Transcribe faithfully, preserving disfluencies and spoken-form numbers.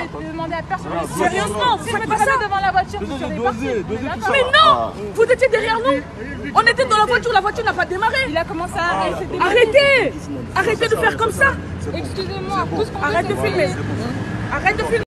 de demander à personne. Sérieusement, vous faites pas ça devant la voiture, vous serez parti. Mais non, vous étiez derrière nous. On était dans la voiture, la voiture n'a pas démarré. Il a commencé à arrêter. Arrêtez, arrêtez de faire comme ça. Excusez-moi, tout ce qu'on Arrête de filmer. Arrête de filmer.